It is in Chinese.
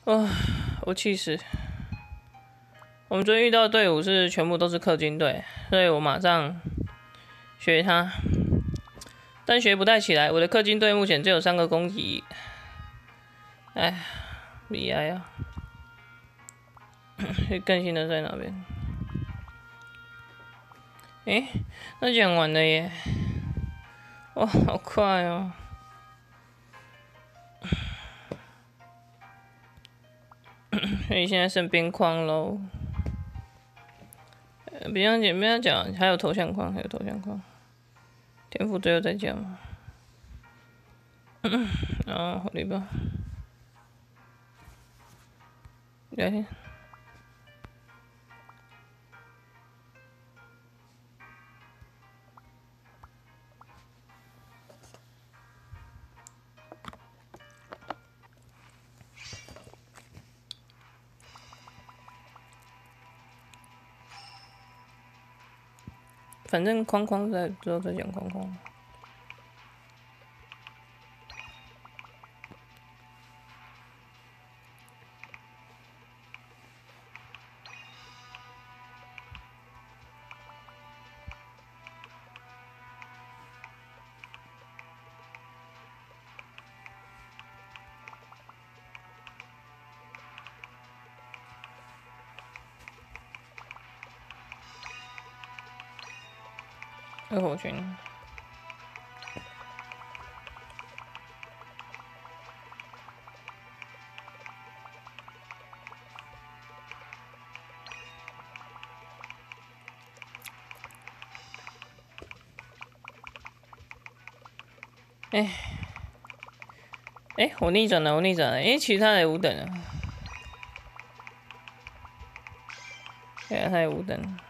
啊，我气死！我们昨天遇到的队伍是全部都是氪金队，所以我马上学他，但学不太起来。我的氪金队目前只有3个攻击，哎，厉害啊！更新的在哪边？那讲完了耶！哇，好快哦！所以现在剩边框喽。别这样讲，还有头像框，天赋最后再讲。啊，好礼吧。来。反正框框在之后再讲框框。二火群。我逆转了！其他的也5等了。对啊，他也5等。